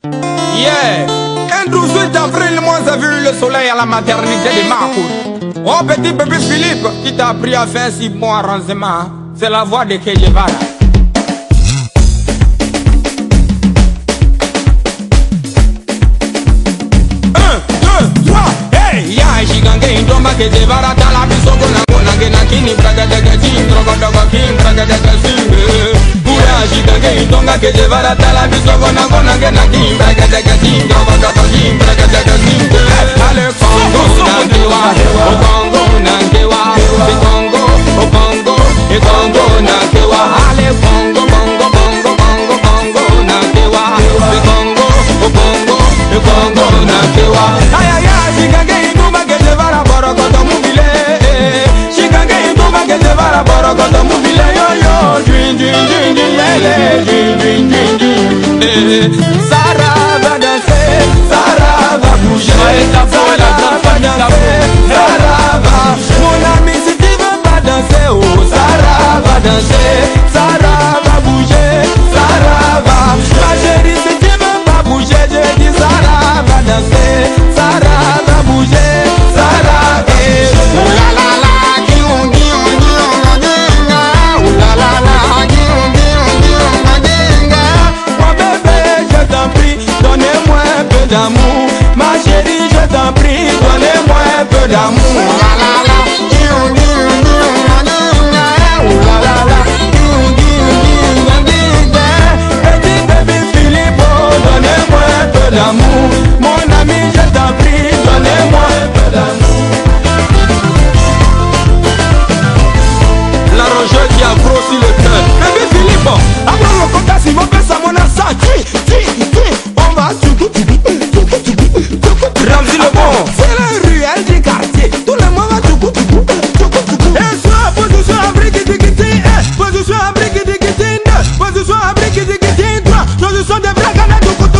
Yeah. Un 18 avril, moi j'ai vu le soleil à la maternité de Makour. Oh petit bébé Philippe, qui t'a appris à faire si bon arrangement. C'est la voix de Kejevara. 1, 2, 3, hey! Ya shigange indomba Kejevara tala bisoko na ngona gena kini braga daga jing droga daga king braga daga singe. Shigange intonga Kejevara tala bisoko na ngona gena king braga daga jing droga daga king braga daga singe. Ale Congo nangewa, o Congo nangewa, e Congo, o Congo, e Congo nangewa. Ale Congo, Congo, Congo, Congo, Congo nangewa, e Congo, o Congo, e Congo nangewa. Ay ay ay, shigange intonga Kejevara borokoto mubile. Shigange intonga Kejevara borokoto mubile yo yo. Ding ding ding ding lele, ding ding ding ding. Sarah va danser, Sarah va bouger. Sarah va danser, Sarah va. Mon ami, si tu veux pas danser, oh Sarah va danser, Sarah va bouger, Sarah va. Ma chérie, si tu veux pas bouger, je dis Sarah va danser, Sarah va bouger, Sarah va. Oh la la la, guion guion guion dinga, oh la la la, guion guion guion dinga. Mon bébé, je t'en prie, donnez-moi un peu d'amour. Ma chérie, je t'en prie, donnez-moi un peu d'amour. La la la, guion guion guion dinga, oh la la la, guion guion guion dinga. Petit bébé Philippe, donnez-moi un peu d'amour. Mon ami, je t'en prie, donnez-moi un peu d'amour. La roche qui a grossi le cœur. Bébé Philippe, après le contact, si mon père ça mon assant, on va Ramzi le bon. C'est la ruelle du quartier. Tout le monde va et soit position à brique digiti, position à brique digiti, position à brique digiti, position de vraie gana du coup,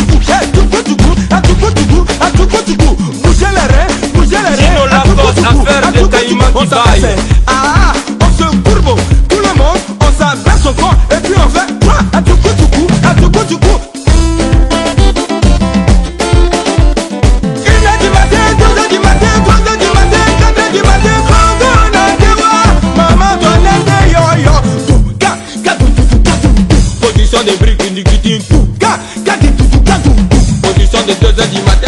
bougez les reins, bougez les reins. Affaire de Caïman qui baille. Ah, on se courbe, tout le monde, on s'abaisse au corps et puis on fait à tout coup. 1h du matin, 2h du matin, 3h du matin, 4h du matin, Congo nangewa, maman donnez yo-yo. Position de briques indiquiti, position de 2h du matin,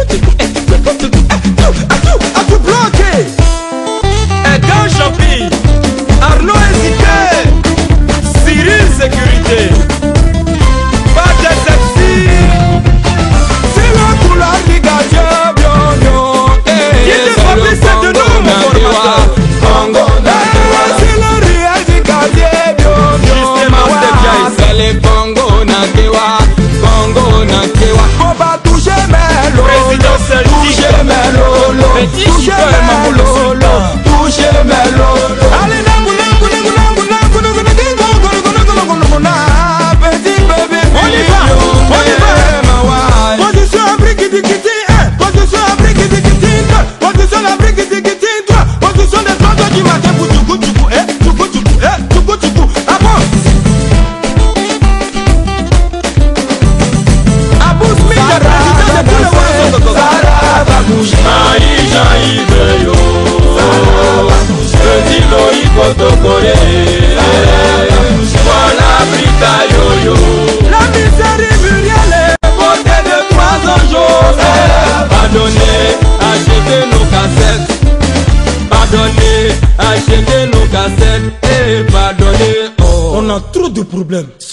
à tout bloqué. Edgar Champy, Arnaud Hésité, Cyril Sécurité, pas de sexy. C'est la couleur du gardien, bio. Il te rappelle cette de nous, mon formateur. Congo nangewa, c'est la réelle du gardien, bio. C'est le Congo nangewa, Congo nangewa. Faut pas toucher mes lolos, toucher mes lolos, toucher mes lolos, toucher mes lolos. Allez, petit bébé, on y va. Position à brique digiti, position à brique digiti, position à brique digiti, position de 3h du matin pour tchoukou, ah bon. Abou Smith, président de tout le monde. Sarah va bouger. Maï Veyo, petit Loïc Otokore, voilà Brita Yoyo. La misère Muriel est votée de 3 jours. Pardonnez, achetez nos cassettes. Pardonnez, achetez nos cassettes. Et pardonnez, oh. On a trop de problèmes.